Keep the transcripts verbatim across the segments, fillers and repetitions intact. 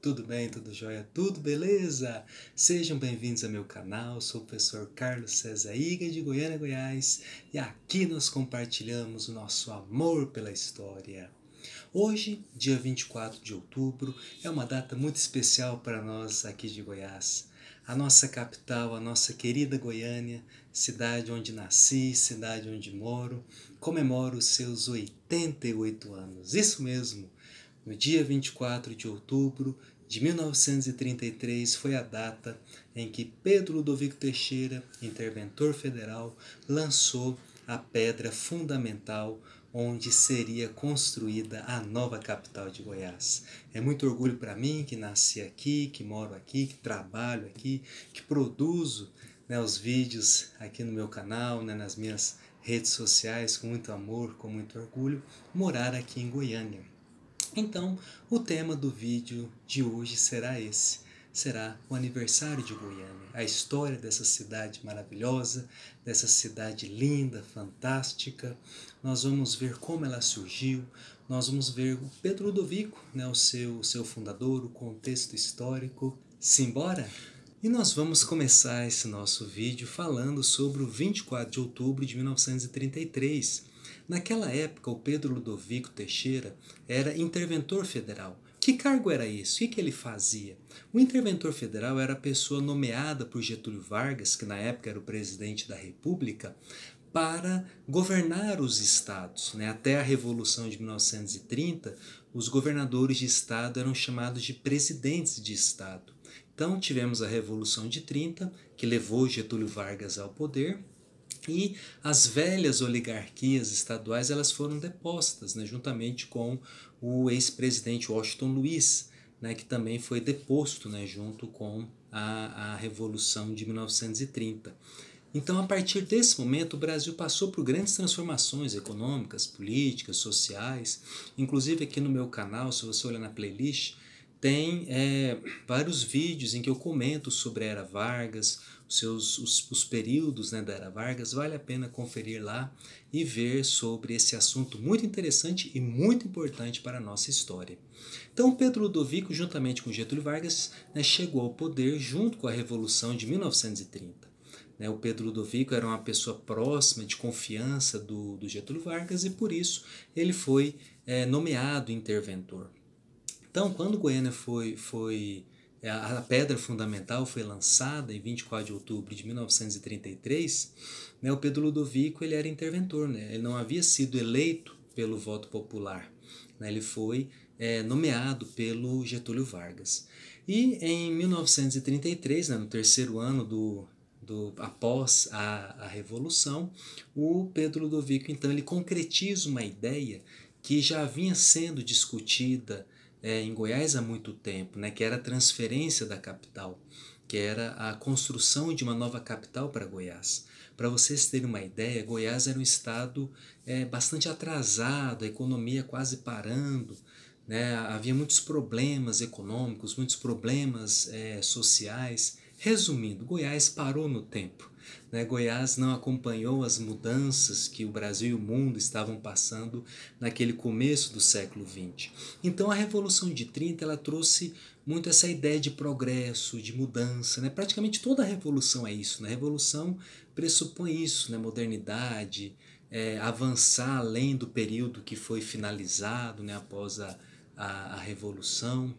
Tudo bem, tudo jóia, tudo beleza? Sejam bem-vindos ao meu canal, sou o professor Carlos César Iga de Goiânia, Goiás, e aqui nós compartilhamos o nosso amor pela história. Hoje, dia vinte e quatro de outubro, é uma data muito especial para nós aqui de Goiás. A nossa capital, a nossa querida Goiânia, cidade onde nasci, cidade onde moro, comemora os seus oitenta e oito anos. Isso mesmo! No dia vinte e quatro de outubro de mil novecentos e trinta e três foi a data em que Pedro Ludovico Teixeira, interventor federal, lançou a pedra fundamental onde seria construída a nova capital de Goiás. É muito orgulho para mim que nasci aqui, que moro aqui, que trabalho aqui, que produzo, né, os vídeos aqui no meu canal, né, nas minhas redes sociais com muito amor, com muito orgulho, morar aqui em Goiânia. Então, o tema do vídeo de hoje será esse. Será o aniversário de Goiânia, a história dessa cidade maravilhosa, dessa cidade linda, fantástica. Nós vamos ver como ela surgiu, nós vamos ver o Pedro Ludovico, né, o seu, seu fundador, o contexto histórico. Simbora? E nós vamos começar esse nosso vídeo falando sobre o vinte e quatro de outubro de mil novecentos e trinta e três. Naquela época, o Pedro Ludovico Teixeira era interventor federal. Que cargo era isso? O que ele fazia? O interventor federal era a pessoa nomeada por Getúlio Vargas, que na época era o presidente da República, para governar os estados. Até a Revolução de mil novecentos e trinta, os governadores de estado eram chamados de presidentes de estado. Então tivemos a Revolução de trinta, que levou Getúlio Vargas ao poder, e as velhas oligarquias estaduais elas foram depostas, né, juntamente com o ex-presidente Washington Luiz, né, que também foi deposto, né, junto com a, a Revolução de mil novecentos e trinta. Então, a partir desse momento, o Brasil passou por grandes transformações econômicas, políticas, sociais. Inclusive aqui no meu canal, se você olhar na playlist, tem é, vários vídeos em que eu comento sobre a Era Vargas, os, seus, os, os períodos, né, da Era Vargas. Vale a pena conferir lá e ver sobre esse assunto muito interessante e muito importante para a nossa história. Então Pedro Ludovico, juntamente com Getúlio Vargas, né, chegou ao poder junto com a Revolução de mil novecentos e trinta. O Pedro Ludovico era uma pessoa próxima, de confiança do, do Getúlio Vargas, e por isso ele foi é, nomeado interventor. Então, quando Goiânia foi, foi a pedra fundamental foi lançada em vinte e quatro de outubro de mil novecentos e trinta e três, né, o Pedro Ludovico ele era interventor, né, ele não havia sido eleito pelo voto popular, né, ele foi é, nomeado pelo Getúlio Vargas. E em mil novecentos e trinta e três, né, no terceiro ano do, do após a, a Revolução, o Pedro Ludovico então ele concretiza uma ideia que já vinha sendo discutida É, em Goiás há muito tempo, né, que era a transferência da capital, que era a construção de uma nova capital para Goiás. Para vocês terem uma ideia, Goiás era um estado é, bastante atrasado, a economia quase parando, né, havia muitos problemas econômicos, muitos problemas é, sociais. Resumindo, Goiás parou no tempo. Né? Goiás não acompanhou as mudanças que o Brasil e o mundo estavam passando naquele começo do século vinte. Então a Revolução de trinta ela trouxe muito essa ideia de progresso, de mudança. Né? Praticamente toda a revolução é isso. Né? A revolução pressupõe isso, né? Modernidade, é, avançar além do período que foi finalizado, né? Após a, a, a Revolução.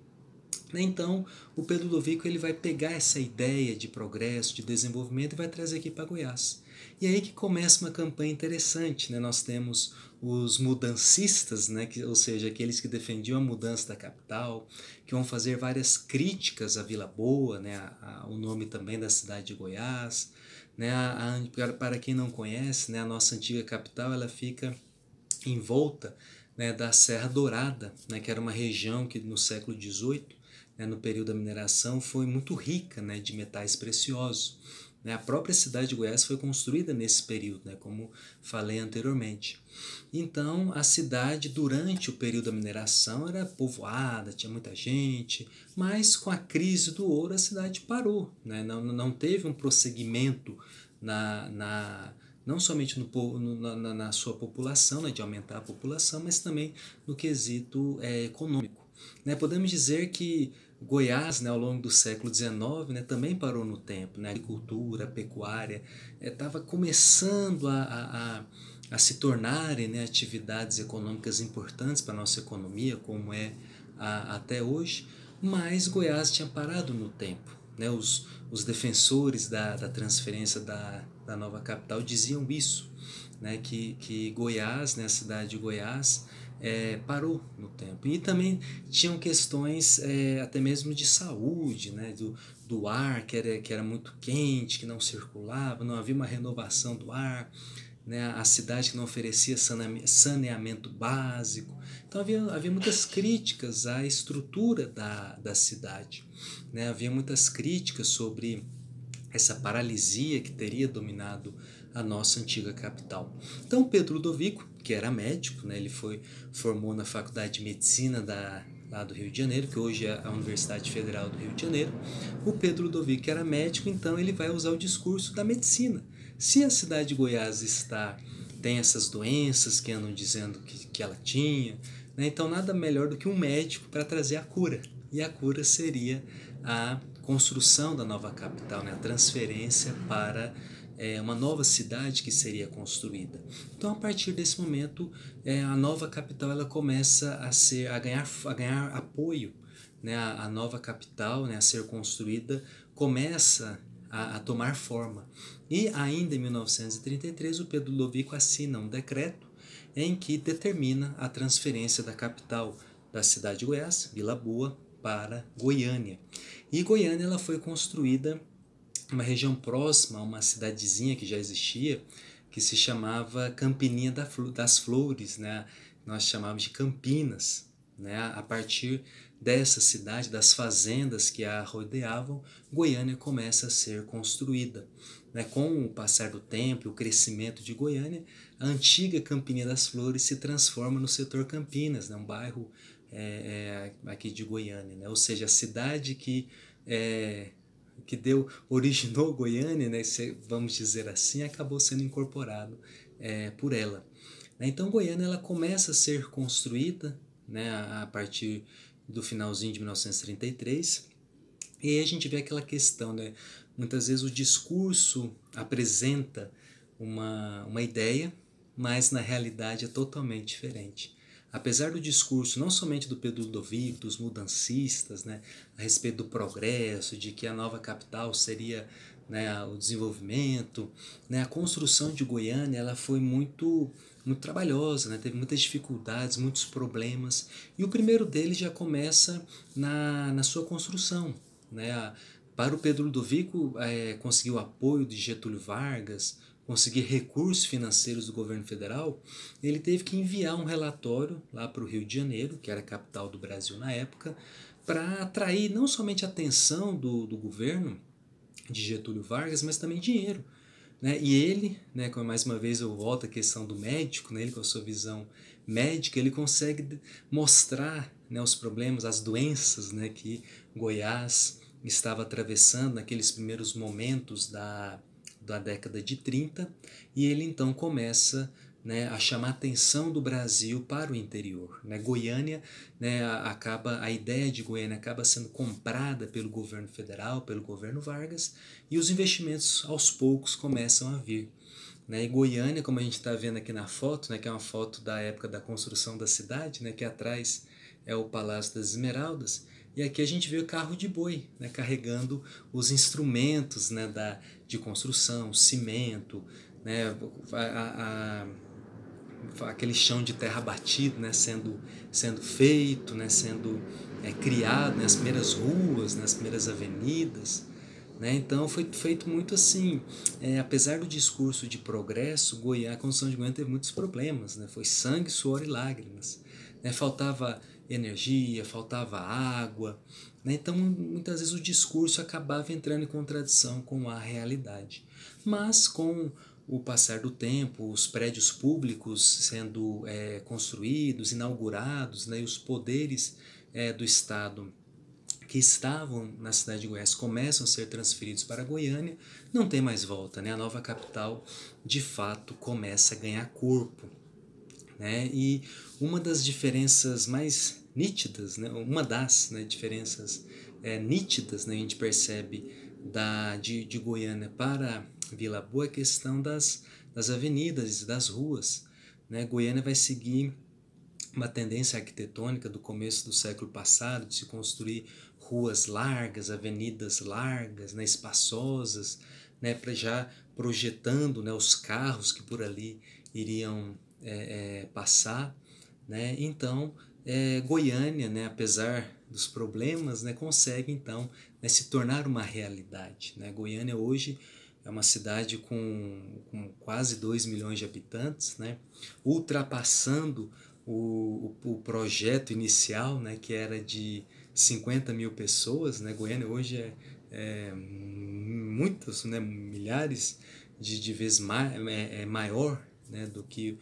Então, o Pedro Ludovico ele vai pegar essa ideia de progresso, de desenvolvimento e vai trazer aqui para Goiás. E aí que começa uma campanha interessante, né? Nós temos os mudancistas, né? que, ou seja, aqueles que defendiam a mudança da capital, que vão fazer várias críticas à Vila Boa, né? a, a, o nome também da cidade de Goiás. Né? A, a, para quem não conhece, né? A nossa antiga capital ela fica em volta, né? da Serra Dourada, né? que era uma região que no século dezoito, né, no período da mineração, foi muito rica, né, de metais preciosos. Né? A própria cidade de Goiás foi construída nesse período, né, como falei anteriormente. Então, a cidade, durante o período da mineração, era povoada, tinha muita gente, mas com a crise do ouro, a cidade parou. Né? Não, não teve um prosseguimento na... na não somente no, no, na, na sua população, né, de aumentar a população, mas também no quesito é, econômico. Né? Podemos dizer que Goiás, né, ao longo do século dezenove, né, também parou no tempo, né? A agricultura, a pecuária, estava começando a, a, a, a se tornarem, né, atividades econômicas importantes para a nossa economia, como é a, até hoje, mas Goiás tinha parado no tempo. Né? Os, os defensores da, da transferência da, da nova capital diziam isso, né? que, que Goiás, né, a cidade de Goiás, é, parou no tempo. E também tinham questões é, até mesmo de saúde, né? do, do ar que era, que era muito quente, que não circulava, não havia uma renovação do ar, né? A cidade que não oferecia saneamento básico. Então havia, havia muitas críticas à estrutura da, da cidade. Né? Havia muitas críticas sobre essa paralisia que teria dominado a nossa antiga capital. Então Pedro Ludovico, que era médico, né, ele foi formou na Faculdade de Medicina da, lá do Rio de Janeiro, que hoje é a Universidade Federal do Rio de Janeiro. O Pedro Ludovico que era médico, então ele vai usar o discurso da medicina. Se a cidade de Goiás está tem essas doenças que andam dizendo que, que ela tinha, né, então nada melhor do que um médico para trazer a cura. E a cura seria a construção da nova capital, né? A transferência para é, uma nova cidade que seria construída. Então, a partir desse momento, é, a nova capital ela começa a, ser, a, ganhar, a ganhar apoio. Né? A, a nova capital, né, a ser construída começa a, a tomar forma. E ainda em mil novecentos e trinta e três, o Pedro Ludovico assina um decreto em que determina a transferência da capital da cidade de Goiás, Vila Boa, para Goiânia. E Goiânia ela foi construída uma região próxima a uma cidadezinha que já existia, que se chamava Campininha das Flores, né? Nós chamávamos de Campinas. Né? A partir dessa cidade, das fazendas que a rodeavam, Goiânia começa a ser construída. Né? Com o passar do tempo e o crescimento de Goiânia, a antiga Campininha das Flores se transforma no setor Campinas, né? Um bairro é, é, aqui de Goiânia. Né? Ou seja, a cidade que... É, que deu, originou Goiânia, né, vamos dizer assim, acabou sendo incorporado é, por ela. Então Goiânia ela começa a ser construída, né, a partir do finalzinho de mil novecentos e trinta e três, e aí a gente vê aquela questão, né, muitas vezes o discurso apresenta uma, uma ideia, mas na realidade é totalmente diferente. Apesar do discurso não somente do Pedro Ludovico, dos mudancistas, né, a respeito do progresso, de que a nova capital seria, né, o desenvolvimento, né, a construção de Goiânia ela foi muito, muito trabalhosa, né, teve muitas dificuldades, muitos problemas, e o primeiro deles já começa na, na sua construção. Né, para o Pedro Ludovico é, conseguir o apoio de Getúlio Vargas, conseguir recursos financeiros do governo federal, ele teve que enviar um relatório lá para o Rio de Janeiro, que era a capital do Brasil na época, para atrair não somente a atenção do, do governo de Getúlio Vargas, mas também dinheiro. Né? E ele, né, mais uma vez eu volto à questão do médico, né, ele com a sua visão médica, ele consegue mostrar, né, os problemas, as doenças, né, que Goiás estava atravessando naqueles primeiros momentos da da década de trinta, e ele então começa, né, a chamar a atenção do Brasil para o interior. Né? Goiânia, né, acaba, a ideia de Goiânia acaba sendo comprada pelo governo federal, pelo governo Vargas, e os investimentos aos poucos começam a vir. Né? E Goiânia, como a gente está vendo aqui na foto, né, que é uma foto da época da construção da cidade, né, que atrás é o Palácio das Esmeraldas, e aqui a gente vê o carro de boi, né, carregando os instrumentos, né, da, de construção, cimento, né, a, a, aquele chão de terra batido, né, sendo, sendo feito, né, sendo é, criado nas primeiras ruas, nas primeiras avenidas. Né? Então foi feito muito assim, é, apesar do discurso de progresso, Goiânia, a construção de Goiânia teve muitos problemas, né? Foi sangue, suor e lágrimas. Né? Faltava energia, faltava água, né? Então muitas vezes o discurso acabava entrando em contradição com a realidade. Mas com o passar do tempo, os prédios públicos sendo é, construídos, inaugurados, né? E os poderes é, do Estado que estavam na cidade de Goiás começam a ser transferidos para Goiânia, não tem mais volta, né? A nova capital de fato começa a ganhar corpo. Né? E uma das diferenças mais nítidas, né? Uma das, né, diferenças é, nítidas, né, a gente percebe da, de, de Goiânia para Vila Boa a questão das, das avenidas e das ruas. Né? Goiânia vai seguir uma tendência arquitetônica do começo do século passado, de se construir ruas largas, avenidas largas, né, espaçosas, né, para já projetando, né, os carros que por ali iriam é, é, passar. Né? Então, é, Goiânia, né, apesar dos problemas, né, consegue então, né, se tornar uma realidade. Né? Goiânia hoje é uma cidade com, com quase dois milhões de habitantes, né, ultrapassando o, o, o projeto inicial, né, que era de cinquenta mil pessoas. Né? Goiânia hoje é, é muitas, né, milhares de, de vezes mais, é, é maior, né, do que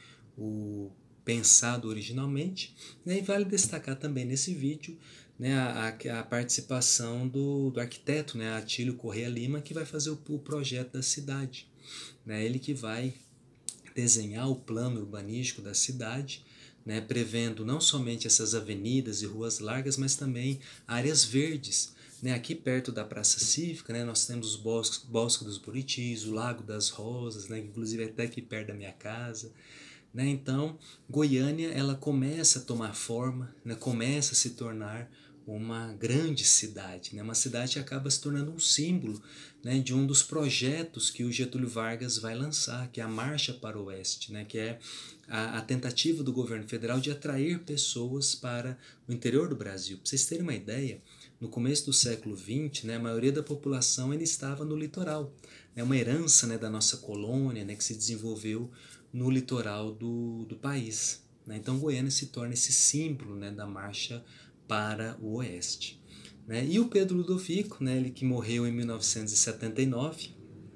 o pensado originalmente. Né? E vale destacar também nesse vídeo, né, a, a participação do, do arquiteto, né, Atílio Corrêa Lima, que vai fazer o, o projeto da cidade. Né? Ele que vai desenhar o plano urbanístico da cidade, né, prevendo não somente essas avenidas e ruas largas, mas também áreas verdes. Né, aqui perto da Praça Cívica, né, nós temos os bosques, Bosque dos Buritis, o Lago das Rosas, né, inclusive até aqui perto da minha casa. Né? Então, Goiânia ela começa a tomar forma, né? Começa a se tornar uma grande cidade, né? Uma cidade que acaba se tornando um símbolo, né, de um dos projetos que o Getúlio Vargas vai lançar, que é a Marcha para o Oeste, né, que é a, a tentativa do governo federal de atrair pessoas para o interior do Brasil. Para vocês terem uma ideia, no começo do século vinte, né, a maioria da população ainda estava no litoral. É uma herança, né, da nossa colônia, né, que se desenvolveu no litoral do, do país. Né? Então Goiânia se torna esse símbolo, né, da marcha para o oeste. Né? E o Pedro Ludovico, né, ele que morreu em mil novecentos e setenta e nove,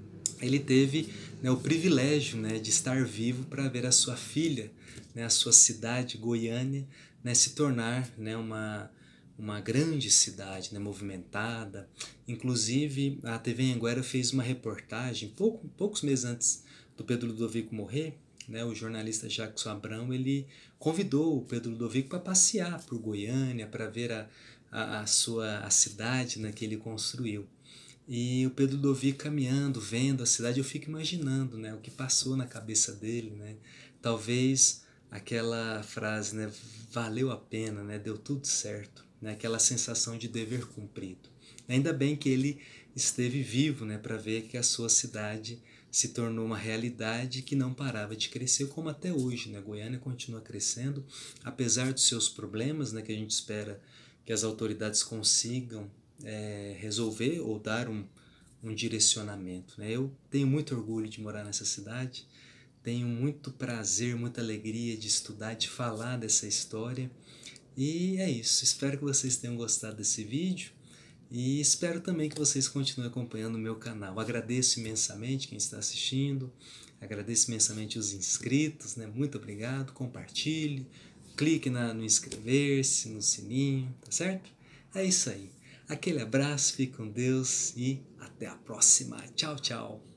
ele teve, né, o privilégio, né, de estar vivo para ver a sua filha, né, a sua cidade, Goiânia, né, se tornar, né, uma, uma grande cidade, né, movimentada. Inclusive, a T V Anguera fez uma reportagem, pouco, poucos meses antes do Pedro Ludovico morrer, né, o jornalista Jackson Abrão, ele convidou o Pedro Ludovico para passear por Goiânia, para ver a, a, a sua a cidade, né, que ele construiu. E o Pedro Ludovico caminhando, vendo a cidade, eu fico imaginando, né, o que passou na cabeça dele. Né? Talvez aquela frase, né, valeu a pena, né, deu tudo certo, né, aquela sensação de dever cumprido. Ainda bem que ele esteve vivo, né, para ver que a sua cidade se tornou uma realidade que não parava de crescer, como até hoje. Né? Goiânia continua crescendo, apesar dos seus problemas, né, que a gente espera que as autoridades consigam é, resolver ou dar um, um direcionamento. Né? Eu tenho muito orgulho de morar nessa cidade, tenho muito prazer, muita alegria de estudar, de falar dessa história. E é isso, espero que vocês tenham gostado desse vídeo. E espero também que vocês continuem acompanhando o meu canal. Agradeço imensamente quem está assistindo, agradeço imensamente os inscritos, né? Muito obrigado, compartilhe, clique na, no inscrever-se, no sininho, tá certo? É isso aí. Aquele abraço, fique com Deus e até a próxima. Tchau, tchau.